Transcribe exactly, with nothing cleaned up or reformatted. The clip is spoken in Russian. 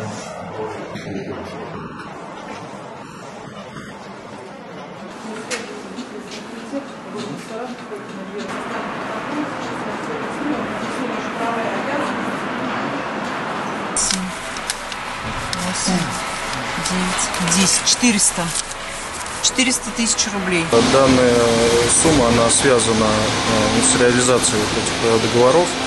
десять, четыреста. четыреста тысяч рублей. Данная сумма, она связана с реализацией вот этих договоров.